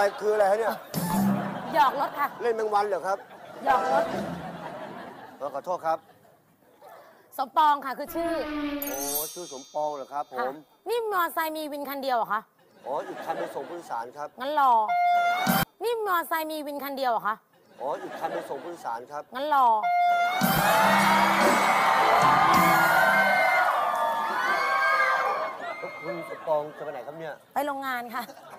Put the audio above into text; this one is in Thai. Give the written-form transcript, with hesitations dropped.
อะไรคืออะไรฮะเนี่ยหยอกรถค่ะเล่นแมงวันเหรอครับหยอกรถขอโทษครับสมปองค่ะคือชื่อโอ้ชื่อสมปองเหรอครับผมนี่มอไซค์มีวินคันเดียวเหรอคะอ๋ออีกคันไปส่งผู้โดยสารครับงั้นรอนี่มอไซค์มีวินคันเดียวเหรอคะอ๋ออีกคันไปส่งผู้โดยสารครับงั้นรอคุณสมปองจะไปไหนครับเนี่ยไปโรงงานค่ะ